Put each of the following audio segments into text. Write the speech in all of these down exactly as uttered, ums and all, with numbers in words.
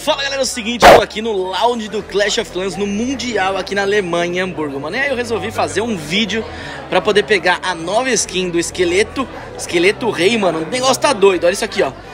Fala galera, é o seguinte, eu tô aqui no lounge do Clash of Clans, no Mundial aqui na Alemanha, em Hamburgo, mano. E aí eu resolvi fazer um vídeo pra poder pegar a nova skin do esqueleto, esqueleto rei, mano. O negócio tá doido, olha isso aqui, ó.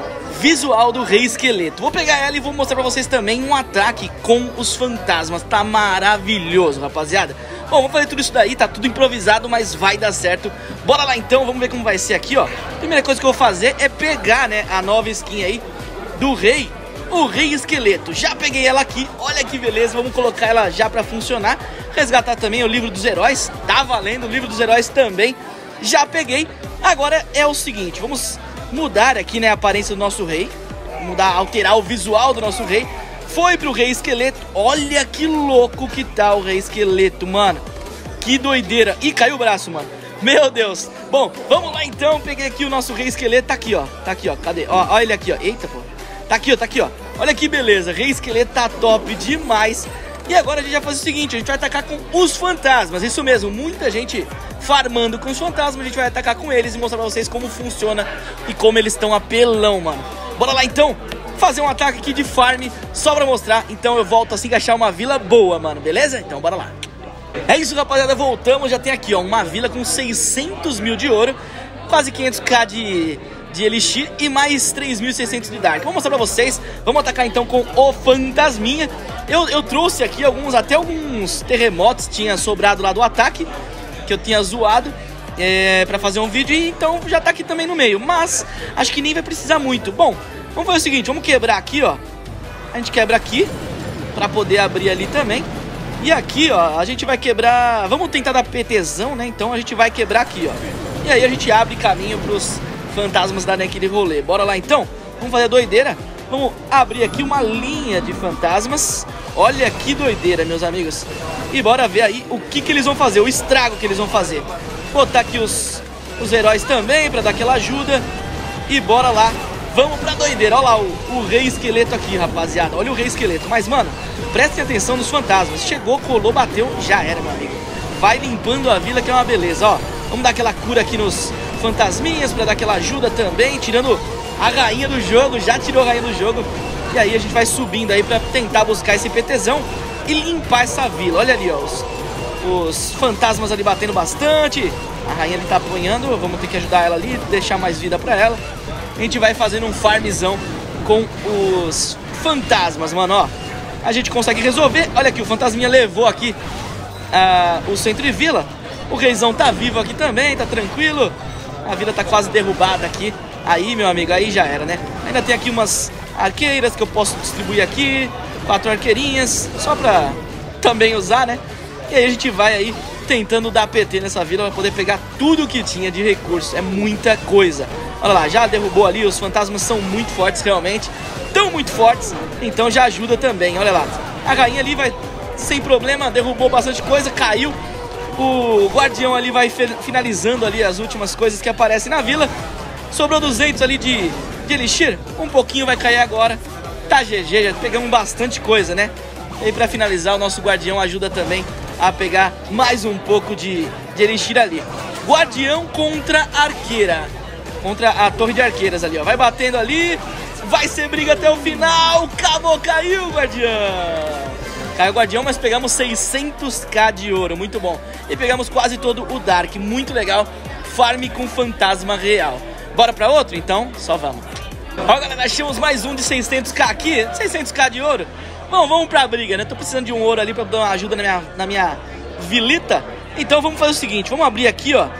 Visual do rei esqueleto. Vou pegar ela e vou mostrar pra vocês também um ataque com os fantasmas. Tá maravilhoso, rapaziada. Bom, vamos fazer tudo isso daí, tá tudo improvisado, mas vai dar certo. Bora lá então, vamos ver como vai ser aqui, ó. Primeira coisa que eu vou fazer é pegar, né, a nova skin aí do rei, o rei esqueleto. Já peguei ela aqui, olha que beleza, vamos colocar ela já pra funcionar. Resgatar também o livro dos heróis, tá valendo, o livro dos heróis também. Já peguei. Agora é o seguinte, vamos mudar aqui, né, a aparência do nosso rei. Mudar, alterar o visual do nosso rei. Foi pro rei esqueleto, olha que louco que tá o rei esqueleto, mano. Que doideira. Ih, caiu o braço, mano. Meu Deus. Bom, vamos lá então, peguei aqui o nosso rei esqueleto, tá aqui, ó. Tá aqui, ó, cadê? Ó, olha ele aqui, ó. Eita, pô. Tá aqui, ó, tá aqui, ó. Olha que beleza, rei esqueleto tá top demais. E agora a gente vai fazer o seguinte, a gente vai atacar com os fantasmas. Isso mesmo, muita gente farmando com os fantasmas. A gente vai atacar com eles e mostrar pra vocês como funciona e como eles estão apelão, mano. Bora lá então fazer um ataque aqui de farm só pra mostrar. Então eu volto assim que achar uma vila boa, mano, beleza? Então bora lá. É isso, rapaziada, voltamos. Já tem aqui, ó, uma vila com seiscentos mil de ouro, quase quinhentos k de... de elixir e mais três mil e seiscentos de dark. Vou mostrar pra vocês. Vamos atacar então com o fantasminha. Eu, eu trouxe aqui alguns, até alguns terremotos tinha sobrado lá do ataque, que eu tinha zoado é, pra fazer um vídeo, e então já tá aqui também no meio. Mas acho que nem vai precisar muito. Bom, vamos fazer o seguinte, vamos quebrar aqui, ó. A gente quebra aqui pra poder abrir ali também. E aqui, ó, a gente vai quebrar. Vamos tentar dar PTzão, né? Então a gente vai quebrar aqui, ó. E aí a gente abre caminho pros fantasmas darem aquele rolê. Bora lá então, vamos fazer a doideira. Vamos abrir aqui uma linha de fantasmas. Olha que doideira, meus amigos. E bora ver aí o que que eles vão fazer, o estrago que eles vão fazer. Botar aqui os, os heróis também pra dar aquela ajuda. E bora lá, vamos pra doideira. Olha lá o, o rei esqueleto aqui, rapaziada. Olha o rei esqueleto, mas mano, prestem atenção nos fantasmas. Chegou, colou, bateu, já era, meu amigo. Vai limpando a vila que é uma beleza, ó. Vamos dar aquela cura aqui nos fantasminhas pra dar aquela ajuda também, tirando a rainha do jogo, já tirou a rainha do jogo. E aí a gente vai subindo aí pra tentar buscar esse PTzão e limpar essa vila. Olha ali, ó, os, os fantasmas ali batendo bastante. A rainha ali tá apanhando, vamos ter que ajudar ela ali, deixar mais vida pra ela. A gente vai fazendo um farmzão com os fantasmas, mano, ó. A gente consegue resolver. Olha aqui, o fantasminha levou aqui uh, o centro de vila. O reizão tá vivo aqui também, tá tranquilo. A vila tá quase derrubada aqui. Aí, meu amigo, aí já era, né? Ainda tem aqui umas arqueiras que eu posso distribuir aqui. Quatro arqueirinhas, só pra também usar, né? E aí a gente vai aí tentando dar P T nessa vila pra poder pegar tudo que tinha de recursos. É muita coisa. Olha lá, já derrubou ali. Os fantasmas são muito fortes, realmente. Tão muito fortes, então já ajuda também. Olha lá, a rainha ali vai sem problema, derrubou bastante coisa, caiu. O guardião ali vai finalizando ali as últimas coisas que aparecem na vila. Sobrou duzentos ali de, de elixir. Um pouquinho vai cair agora. Tá G G, já pegamos bastante coisa, né? E aí pra finalizar, o nosso guardião ajuda também a pegar mais um pouco de, de elixir ali. Guardião contra arqueira. Contra a torre de arqueiras ali, ó. Vai batendo ali. Vai ser briga até o final. Acabou, caiu o guardião. Caiu o guardião, mas pegamos seiscentos k de ouro, muito bom. E pegamos quase todo o Dark, muito legal. Farm com fantasma real. Bora pra outro? Então, só vamos. Ó, galera, achamos mais um de seiscentos k aqui. seiscentos k de ouro. Bom, vamos pra briga, né? Tô precisando de um ouro ali pra dar uma ajuda na minha, na minha vilita. Então vamos fazer o seguinte, vamos abrir aqui, ó,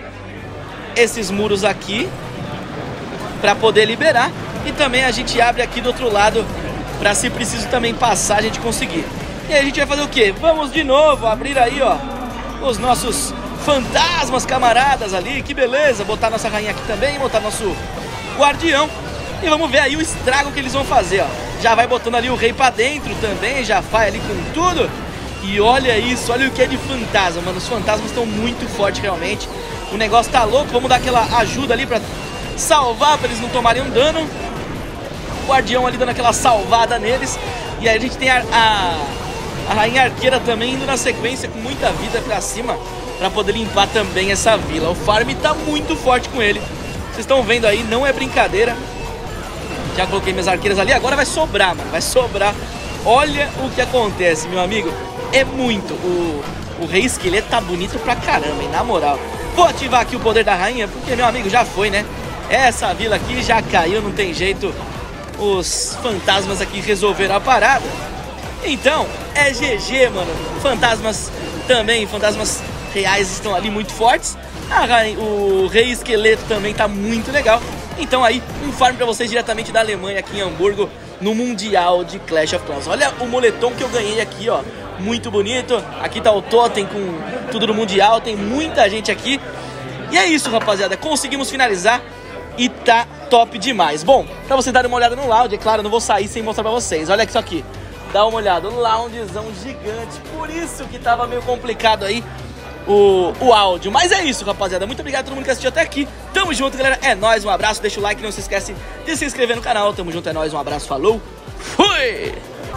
esses muros aqui pra poder liberar. E também a gente abre aqui do outro lado pra, se preciso também passar, a gente conseguir. E aí a gente vai fazer o quê? Vamos de novo abrir aí, ó, os nossos fantasmas camaradas ali. Que beleza, botar nossa rainha aqui também, botar nosso guardião. E vamos ver aí o estrago que eles vão fazer, ó. Já vai botando ali o rei pra dentro também, já vai ali com tudo. E olha isso, olha o que é de fantasma, mano. Os fantasmas estão muito fortes realmente. O negócio tá louco, vamos dar aquela ajuda ali pra salvar, pra eles não tomarem um dano. O guardião ali dando aquela salvada neles. E aí a gente tem a, a, a rainha arqueira também indo na sequência com muita vida pra cima, pra poder limpar também essa vila. O farm tá muito forte com ele. Vocês estão vendo aí, não é brincadeira. Já coloquei minhas arqueiras ali, agora vai sobrar, mano. Vai sobrar. Olha o que acontece, meu amigo. É muito. O, o rei esqueleto tá bonito pra caramba, hein? Na moral. Vou ativar aqui o poder da rainha, porque, meu amigo, já foi, né? Essa vila aqui já caiu, não tem jeito. Os fantasmas aqui resolveram a parada. Então, é G G, mano. Fantasmas também, fantasmas reais estão ali muito fortes. A rainha, o rei esqueleto também tá muito legal. Então aí, um farm pra vocês diretamente da Alemanha, aqui em Hamburgo, no Mundial de Clash of Clans. Olha o moletom que eu ganhei aqui, ó. Muito bonito. Aqui tá o totem com tudo do Mundial. Tem muita gente aqui. E é isso, rapaziada. Conseguimos finalizar e tá top demais. Bom, pra vocês darem uma olhada no lounge, é claro, eu não vou sair sem mostrar pra vocês. Olha isso aqui. Dá uma olhada. Um loungezão gigante. Por isso que tava meio complicado aí O, o áudio. Mas é isso, rapaziada. Muito obrigado a todo mundo que assistiu até aqui. Tamo junto, galera. É nóis, um abraço. Deixa o like, não se esquece de se inscrever no canal. Tamo junto, é nóis, um abraço, falou. Fui!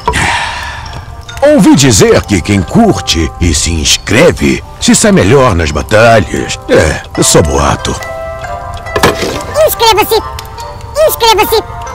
Ouvi dizer que quem curte e se inscreve se sai melhor nas batalhas. É, eu sou boato. Inscreva-se! Inscreva-se!